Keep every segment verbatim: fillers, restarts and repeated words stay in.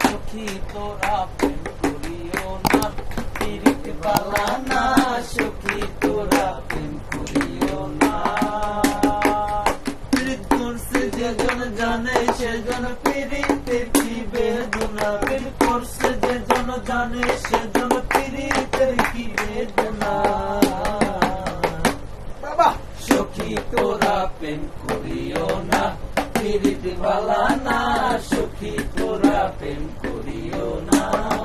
সখী তোরা প্রেম করিও না, পীড়িত বালা না সখী তোরা প্রেম করিও না। পীড়িত করছে যেজন জানে সেজন পীড়িতের কি বেদনা, পীড়িত করছে যেজন জানে সেজন পীড়িতের কি বেদনা। সখী তোরা প্রেম করিও না, পীড়িত বালা না সখী তোরা প্রেম করিও না।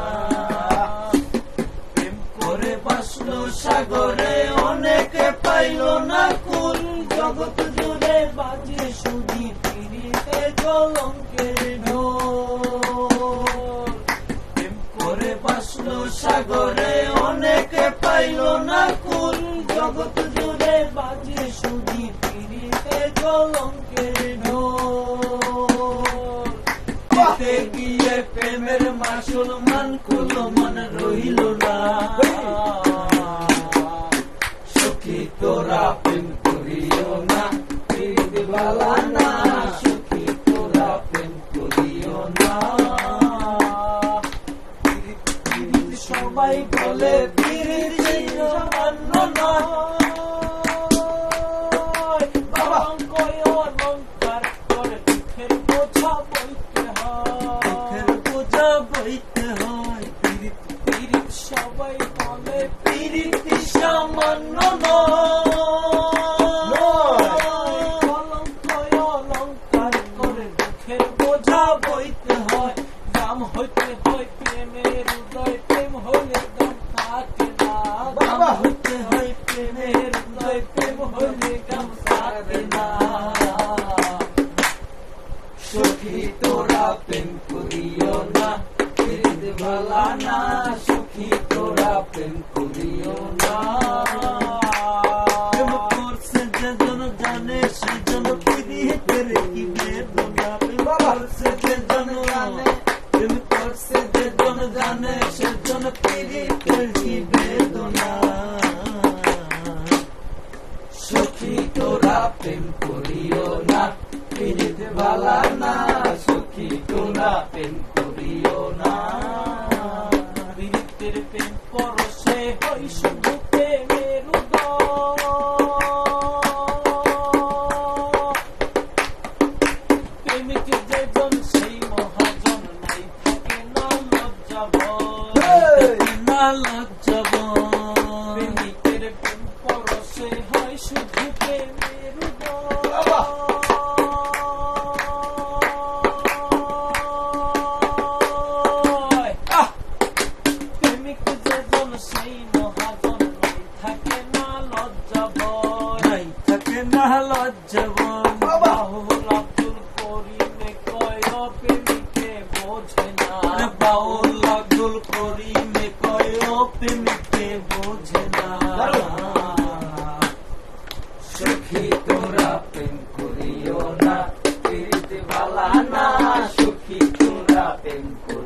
প্রেম করে বাসলো সাগরে অনেকে পাইল না কুল, জগৎ জুড়ে বাজে শুধু পীড়িতে কলঙ্কের ঢোল। প্রেম করে বাসলো সাগরে অনেকে পাইল না কুল, জগৎ জুড়ে বাজে শুধু পীড়িতে কলঙ্কের ঢোল। যেতে গিয়ে প্রেমের মাসুল মান কুল মান রইল না। সখী তোরা প্রেম করিও না, পীড়িত বালা না সখী তোরা প্রেম করিও না। পীড়িত সবাই বলে পীড়িত সামান্য নয়, সবাই বলে পীড়িত সামান্য কলঙ্ক অলঙ্কার করে দুঃখের বোঝা বইতে হয়। দাম হইতে হয় প্রেমের হৃদয়, প্রেম হলে দাম থাকে না। দাম হইতে হয় প্রেমের হৃদয়, প্রেম হলে দাম থাকে না। সখী তোরা প্রেম করিও না, পীড়িত বালা না সখী তোরা প্রেম করিও না। প্রেম করছে যেজন জানে সেজন পীড়িতের কি বেদনা। প্রেম করছে যেজন জানে, প্রেম করছে যেজন জানে সেজন পীড়িতের কি বেদনা। সখী তোরা প্রেম করিও না, পীড়িত বালা না সখী তোরা প্রেম করিও না। পীড়িতের প্রেম পরশে হই শুধু প্রেমের প্রেমিক যেজন সেই মহাজন, নাই থাকে না লজ্জা ভয়, না লজ্জা ভয়। প্রেমিকের প্রেম পরশে হয় শুধু প্রেমের প্রেমিক যেজন সেই মহাজন, নাই থাকে না লজ্জা ভয়, নাই থাকে না লজ্জা ভয়। বাউল আব্দুল করিমে কয় প্রেমিকে বোঝে না, বাউল আব্দুল করিমে কয় প্রেমিকে বোঝে না। সখী তোরা প্রেম করিও না, পীড়িত বালা না সখী তোরা প্রেম করিও